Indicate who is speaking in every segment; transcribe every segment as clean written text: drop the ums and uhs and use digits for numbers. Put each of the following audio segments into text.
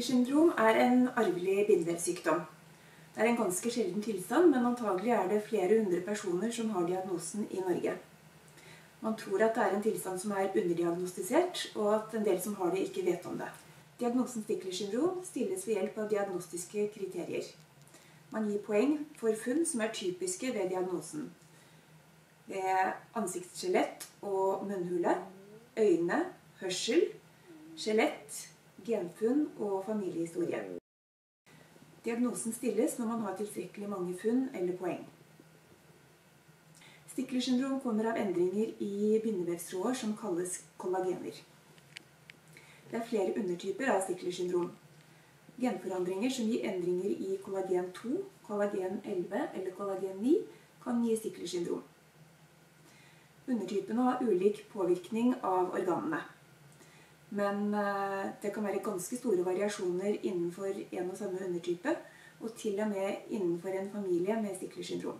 Speaker 1: Stickler-syndrom er en arvelig bindevevsykdom. Det er en ganske sjelden tilstand, men antagelig er det flere hundre personer som har diagnosen i Norge. Man tror at det er en tilstand som er underdiagnostisert, og at en del som har det ikke vet om det. Diagnosen Stickler-syndrom stilles ved hjelp av diagnostiske kriterier. Man gir poeng for funn som er typiske ved diagnosen. Ved ansiktsskjelett og munnhule, øyne, hørsel, skjelett, genfunn og familiehistorie. Diagnosen stilles når man har tilstrekkelig mange funn eller poeng. Stickler-syndrom kommer av endringer i bindevevstråder som kalles kollagener. Det er flere undertyper av Stickler-syndrom. Genforandringer som gir endringer i kollagen 2, kollagen 11 eller kollagen 9 kan gi Stickler-syndrom. Undertypene har ulik påvirkning av organene. Men det kan være ganske store variasjoner innenfor en og samme undertype, og til og med innenfor en familie med Stickler-syndrom.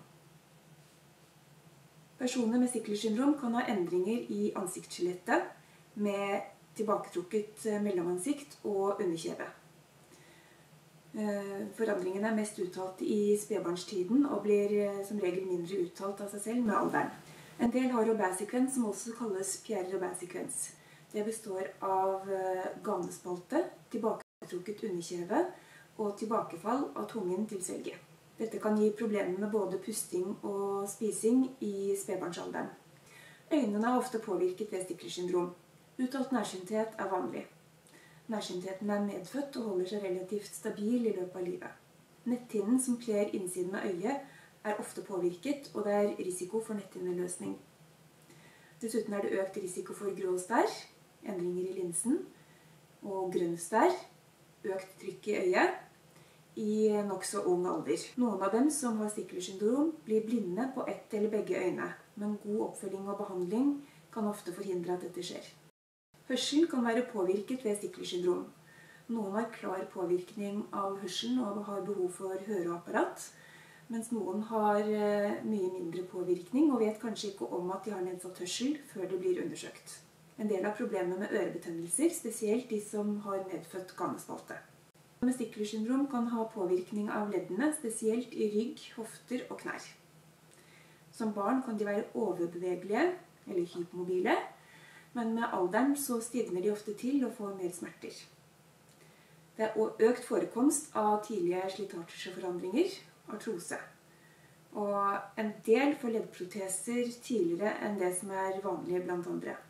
Speaker 1: Personer med Stickler-syndrom kan ha endringer i ansiktsskjelettet med tilbaketrukket mellomansikt og underkjeve. Forandringene er mest uttalt i spedbarnstiden og blir som regel mindre uttalt av seg selv med alderen. En del har Robert-sekvens, som også kalles Pierre Robert-sekvens. Det består av ganespalte, tilbaketrukket underkjeve og tilbakefall av tungen til svelget. Dette kan gi problemer med både pusting og spising i spedbarnsalderen. Øynene er ofte påvirket ved Stickler-syndrom. Uttalt nærsynthet er vanlig. Nærsyntheten er medfødt og holder seg relativt stabil i løpet av livet. Netthinnen som kler innsiden av øyet er ofte påvirket, og det er risiko for netthinneløsning. Dessuten er det økt risiko for grå stær, endringer i linsen og grønn stær, økt trykk i øyet i nokså ung alder. Noen av dem som har Stickler-syndrom blir blinde på ett eller begge øyne, men god oppfølging og behandling kan ofte forhindre at dette skjer. Hørselen kan være påvirket ved Stickler-syndrom. Noen har klar påvirkning av hørselen og har behov for høreapparat, mens noen har mye mindre påvirkning og vet kanskje ikke om at de har nedsatt hørsel før det blir undersøkt. En del av problemet med ørebetennelser, spesielt de som har medfødt ganespalte. Med Stickler-syndrom kan ha påvirkning av leddene, spesielt i rygg, hofter og knær. Som barn kan de være overbevegelige eller hypomobile, men med alderen så stivner de ofte til og får mer smerter. Det er økt forekomst av tidlige slitasjeforandringer, artrose. Og en del får leddproteser tidligere enn det som er vanlig blant andre.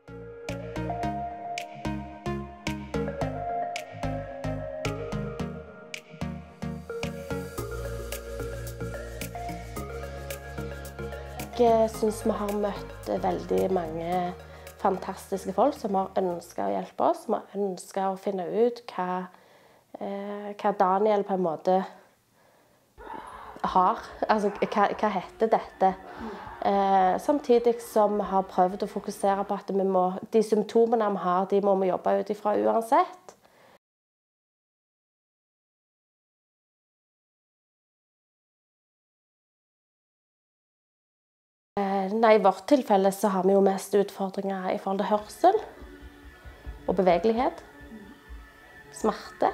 Speaker 2: Jeg synes vi har møtt veldig mange fantastiske folk som har ønsket å hjelpe oss, som har ønsket å finne ut hva Daniel på en måte har, altså hva heter dette. Samtidig som vi har prøvd å fokusere på at de symptomene vi har, de må vi jobbe ut ifra uansett. I vårt tilfelle så har vi jo mest utfordringer i forhold til hørsel og bevegelighet, smerte.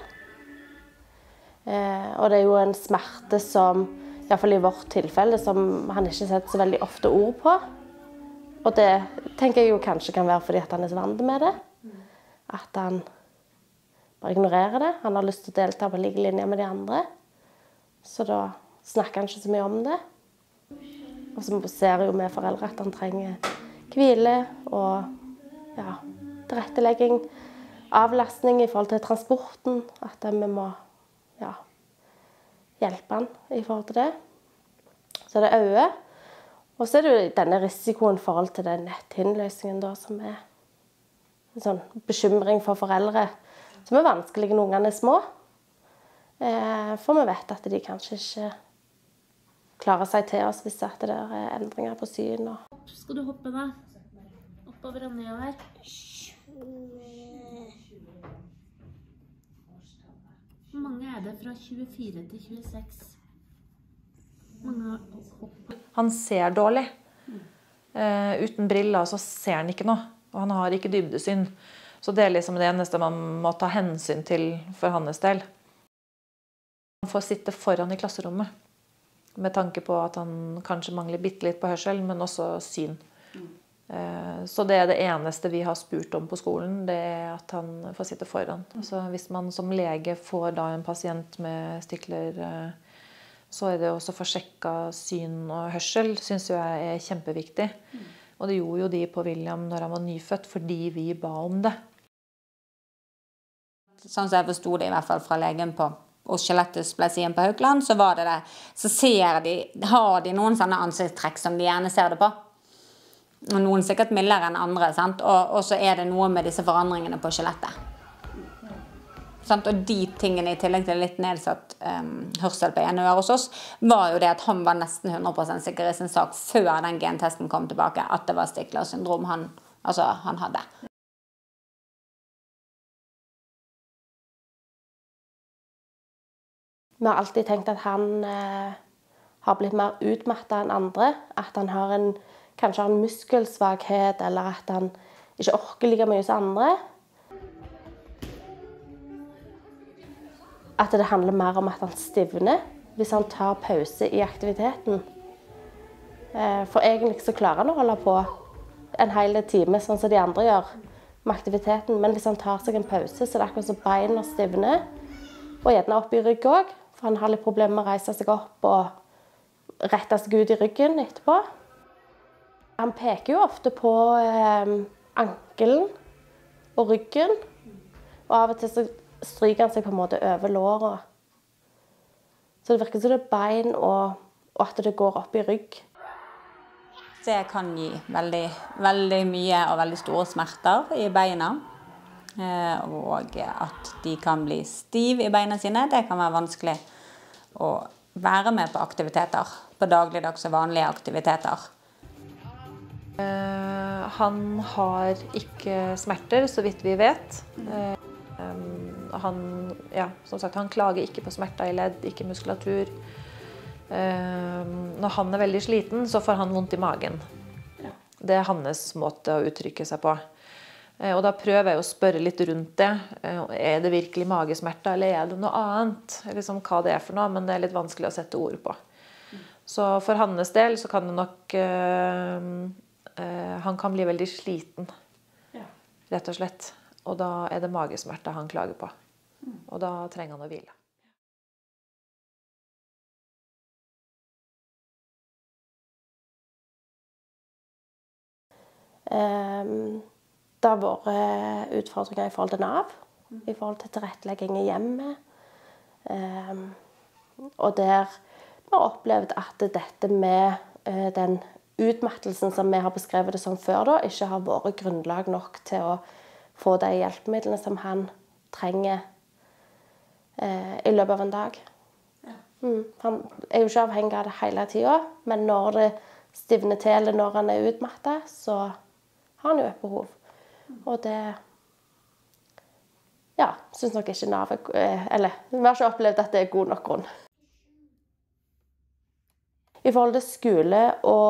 Speaker 2: Og det er jo en smerte som, i hvert fall i vårt tilfelle, som han ikke setter så veldig ofte ord på. Og det tenker jeg jo kanskje kan være fordi at han er så vant med det. At han bare ignorerer det. Han har lyst til å delta på like linje med de andre. Så da snakker han ikke så mye om det. Og så ser jo vi foreldre at han trenger hvile og tilrettelegging, avlastning i forhold til transporten. At vi må hjelpe han i forhold til det. Så det er øye. Og så er det jo denne risikoen i forhold til den netthinneløsningen da, som er en sånn bekymring for foreldre, som er vanskelig når ungene er små. For vi vet at de kanskje ikke klarer seg til oss hvis det er endringer på syn.
Speaker 3: Skal du hoppe da? Oppover og nedover. Hvor mange er det fra 24 til 26? Mange hopper.
Speaker 4: Han ser dårlig. Uten briller så ser han ikke noe. Og han har ikke dybdesyn. Så det liksom det eneste man må ta hensyn til for hans del. Han får sitte foran i klasserommet, med tanke på at han kanskje mangler bitte litt på hørsel, men også syn. Så det det eneste vi har spurt om på skolen, det at han får sitte foran. Altså hvis man som lege får da en pasient med stikler, så det også for sjekka syn og hørsel, synes jeg kjempeviktig. Og det gjorde jo de på William når han var nyfødt, fordi vi ba om det.
Speaker 5: Sånn som jeg forstod det i hvert fall fra legen på skjelettdysplesien på Haukeland, så var det. Så har de noen sånne ansiktstrekk som de gjerne ser det på. Og noen sikkert mildere enn andre, sant? Og så det noe med disse forandringene på skjelettet. Sant? Og de tingene i tillegg til litt nedsatt hørsel på ene øre hos oss, var jo det at han var nesten 100% sikker i sin sak før den gentesten kom tilbake, at det var Stickler syndrom han hadde.
Speaker 2: Vi har alltid tenkt at han har blitt mer utmattet enn andre, at han kanskje har en muskelsvakhet, eller at han ikke orker like mye som andre. At det handler mer om at han stivner hvis han tar pause i aktiviteten. For egentlig så klarer han å holde på en hel time, sånn som de andre gjør, med aktiviteten. Men hvis han tar seg en pause, så det akkurat som beina stivner, og gjerne opp i rygg også, for han har litt problemer med å reise seg opp og rette seg ut i ryggen etterpå. Han peker jo ofte på ankelen og ryggen, og av og til så stryker han seg på en måte over låret. Så det virker som det bein og at det går opp i rygg.
Speaker 5: Det kan gi veldig, veldig mye og veldig store smerter i beina. Og at de kan bli stiv i beina sine, det kan være vanskelig å være med på aktiviteter, på dagligdags og vanlige aktiviteter.
Speaker 4: Han har ikke smerter, så vidt vi vet. Som sagt, han klager ikke på smerter i ledd, ikke muskulatur. Når han veldig sliten, så får han vondt i magen. Det hans måte å uttrykke seg på. Og da prøver jeg å spørre litt rundt det. Det virkelig magesmerter, eller det noe annet? Liksom hva det for noe, men det litt vanskelig å sette ord på. Så for hans del så kan det nok han kan bli veldig sliten, rett og slett. Og da det magesmerter han klager på. Og da trenger han å hvile.
Speaker 2: Det har vært utfordringer i forhold til NAV, i forhold til tilrettelegging i hjemmet. Og der vi har opplevd at dette med den utmattelsen som vi har beskrevet det som før da, ikke har vært grunnlag nok til å få de hjelpemidlene som han trenger i løpet av en dag. Han jo ikke avhengig av det hele tiden, men når det stivner til eller når han utmattet, så har han jo et behov. Og det synes nok ikke NAV eller vi har ikke opplevd at det god nok grunn. I forhold til skole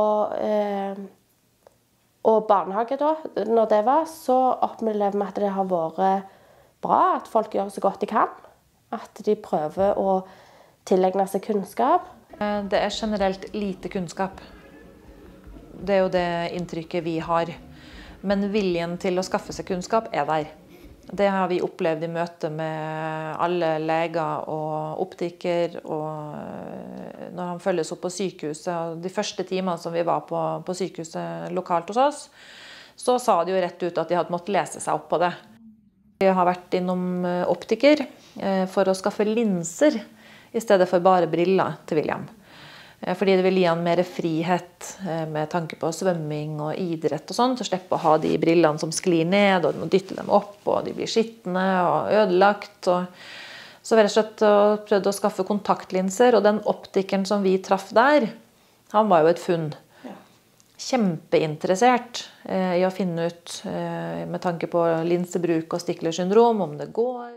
Speaker 2: og barnehage da, når det var, så opplever vi at det har vært bra, at folk gjør så godt de kan, at de prøver å tilegne seg kunnskap.
Speaker 4: Det generelt lite kunnskap. Det jo det inntrykket vi har. Men viljen til å skaffe seg kunnskap der. Det har vi opplevd i møte med alle leger og optiker, og når han følges opp på sykehuset, og de første timene som vi var på sykehuset lokalt hos oss, så sa de jo rett ut at de hadde måttet lese seg opp på det. Vi har vært innom optiker for å skaffe linser, i stedet for bare briller til William. Fordi det vil gi han mer frihet med tanke på svømming og idrett og sånn, til å slippe å ha de brillene som sklir ned, og du må dytte dem opp, og de blir skittende og ødelagt. Så vi rett og slett prøvde å skaffe kontaktlinser, og den optikeren som vi traff der, han var jo et funn. Kjempeinteressert i å finne ut, med tanke på linsebruk og Stickler syndrom, om det går.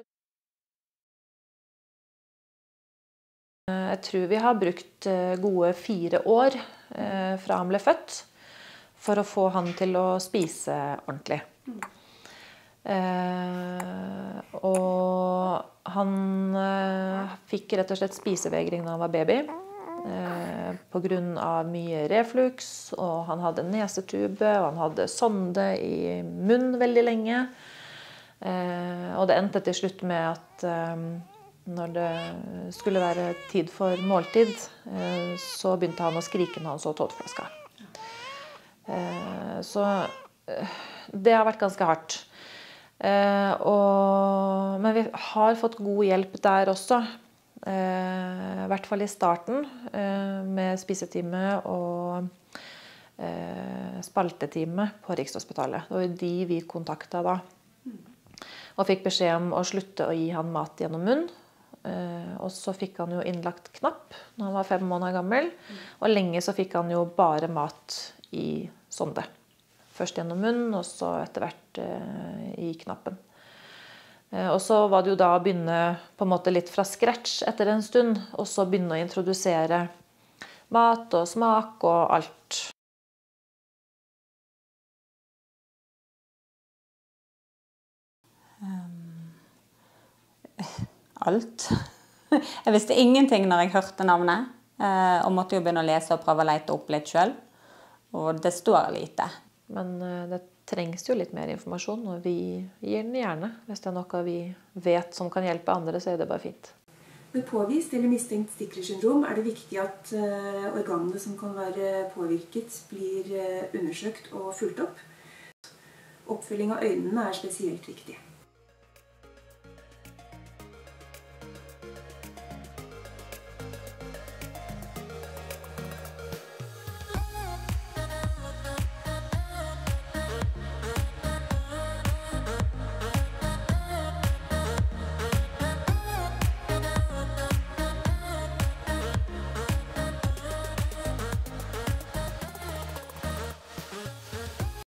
Speaker 4: Jeg tror vi har brukt gode 4 år fra han ble født for å få han til å spise ordentlig. Og han fikk rett og slett spisevegring da han var baby. På grunn av mye reflux, og han hadde nesetube, og han hadde sonde i munnen veldig lenge. Og det endte til slutt med at når det skulle være tid for måltid, så begynte han å skrike når han så tåteflaska. Så det har vært ganske hardt. Men vi har fått god hjelp der også. I hvert fall i starten, med spisetime og spaltetime på Rikshospitalet. Det var jo de vi kontaktet da. Og fikk beskjed om å slutte å gi han mat gjennom munn. Og så fikk han jo innlagt knapp når han var 5 måneder gammel. Og lenge så fikk han jo bare mat i sonde. Først gjennom munn, og så etter hvert i knappen. Og så var det jo da å begynne på en måte litt fra scratch etter en stund, og så begynne å introdusere mat og smak og alt.
Speaker 5: Alt. Jeg visste ingenting når jeg hørte navnet, og måtte jo begynne å lese og prøve å lete opp litt selv. Og det står lite. Men
Speaker 4: det trengs jo litt mer informasjon, og vi gir den gjerne. Hvis det er noe vi vet som kan hjelpe andre, så er det bare fint.
Speaker 1: Ved påvist eller mistenkt Stickler-syndrom er det viktig at organene som kan være påvirket blir undersøkt og fulgt opp. Oppfølging av øynene er spesielt viktig.